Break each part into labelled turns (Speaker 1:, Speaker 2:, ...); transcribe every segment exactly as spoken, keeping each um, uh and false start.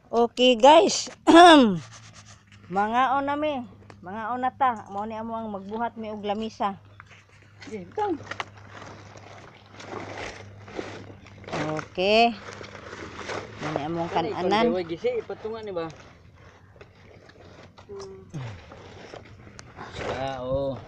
Speaker 1: Okay guys, mga on nami, mga on na ta, mo ni amo ang magbuhat mi og lamisa.
Speaker 2: Dito.
Speaker 1: Okay. Mo ni among kananan.
Speaker 2: Pagdaway gisi ipatungan ni ba? Ah, oh.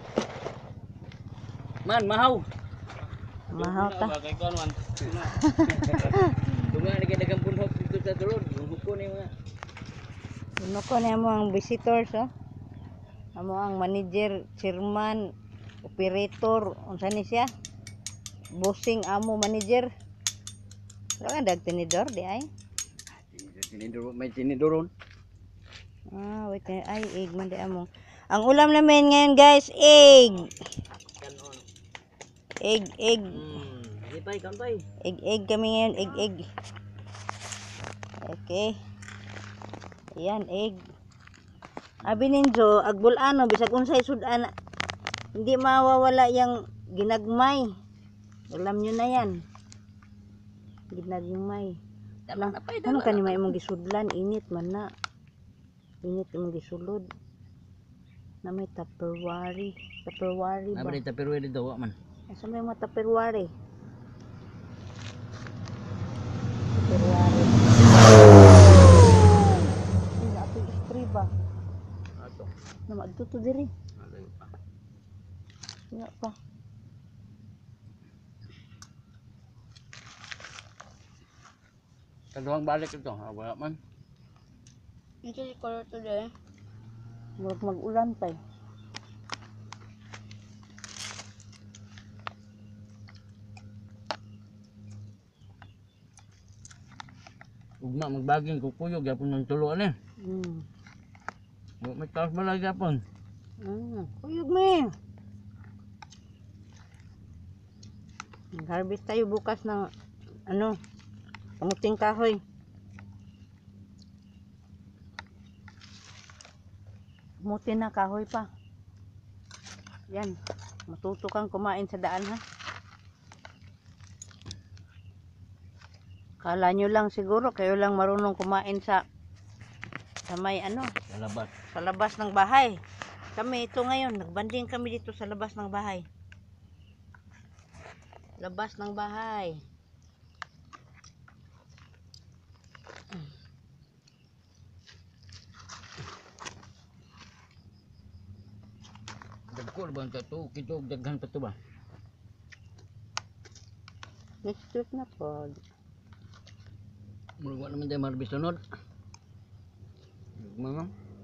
Speaker 2: Man, mahaw.
Speaker 1: Mahaw ta.
Speaker 2: Kay kon man. Tunga ni kay dagang punhok dito sa tulod, huko ni mga.
Speaker 1: Ano ko ni amo ang visitors oh. Amo ang manager, chairman, operator, unsa ni siya? Bossing amo manager. Wala nga dag tinidor di ay.
Speaker 2: Tinidor, may tinidoron.
Speaker 1: Ah, wait ay egg man di amo. Ang ulam namin ngayon guys, egg.
Speaker 2: Kanon.
Speaker 1: Egg, egg.
Speaker 2: Hmm, di pay kampay.
Speaker 1: Egg, egg kami ngayon, egg, egg. Okay. Ayan, egg. Abi ninyo, agbulano, bisag unsay sudan, hindi mawawala yung ginagmay. Alam nyo na yan. Ginagmay.
Speaker 2: Dala na pay,
Speaker 1: Ano
Speaker 2: dala.
Speaker 1: kanima imong gisudlan, init man na. Init imong gisulod. Na may tupperware. Tupperware ba?
Speaker 2: Nabri ta pero dito wa man.
Speaker 1: Asa may mga tupperware? Tupperware. Ay, ato spray ba?
Speaker 2: Ato.
Speaker 1: Nama adto to diri.
Speaker 2: Alay pa.
Speaker 1: Nga pa.
Speaker 2: Kaduhang balik ito, ah, wala man.
Speaker 1: Ito si color to diri. Murag mag-ulan tay.
Speaker 2: Ugma magbaging kukuyog yapon ng tulo ani.
Speaker 1: Hmm.
Speaker 2: Wa may taos balay yapon.
Speaker 1: Hmm. Kuyog me. Mag-harvest tayo bukas ng ano, kamuting kahoy. Kamuti na kahoy pa. Yan. Matuto kang kumain sa daan ha. Kala nyo lang siguro kayo lang marunong kumain sa sa may ano,
Speaker 2: Sa labas.
Speaker 1: sa labas ng bahay. Kami ito ngayon, nagbanding kami dito sa labas ng bahay. Labas ng bahay.
Speaker 2: Dagko ba ta to kito daghan pa to ba?
Speaker 1: Next week na po.
Speaker 2: Murag wa naman day marbis sunod. Mga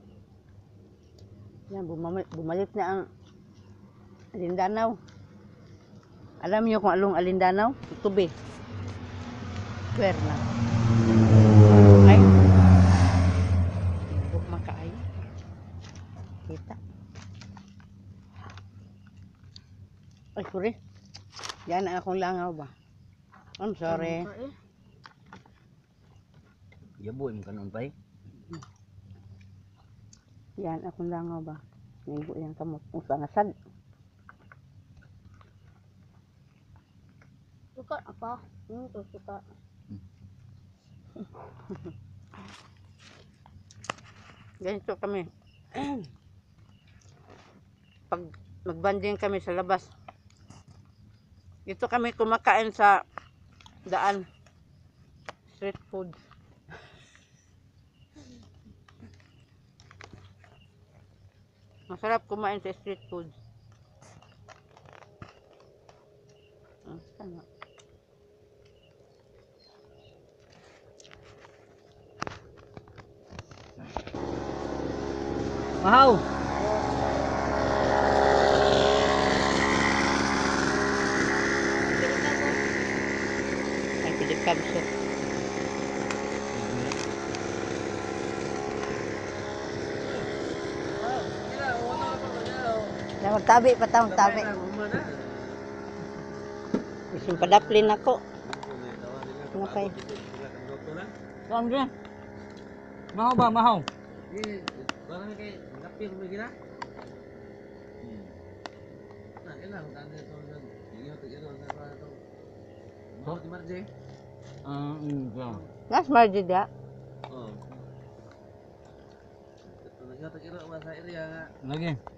Speaker 1: Yan, bumalik, bumalik na ang Alindanaw. Alam niyo kung along Alindanaw? Tubi. Square na. Ay. Huwag makaay. Kita. Ay, sorry. Yan ang akong langaw ba? I'm sorry.
Speaker 2: yaboy mo kanon pay.
Speaker 1: Yan akong langaw ba? Naigo yan kamot. Kung sa nasad. Suka apa? Hmm, to suka. Ganito kami. Pag magbanding kami sa labas. Dito kami kumakain sa daan. Street food. Masarap kumain sa street food. Ah, tama.
Speaker 2: Mahaw.
Speaker 1: Ay, pilit kabso. Na magtabi pa ta, magtabi. Isin padaplin ako. Ano pa yun?
Speaker 2: Saan dyan? Mahaw ba, mahaw? Barang kay napil mo gina? Nah, ilang tanda ito ng iyo to iyo na para to. Mo di marje. Ah, mm,
Speaker 1: Nas margid ya?
Speaker 2: Oh. Ikaw tag-iro ba sa area nga. Lagi.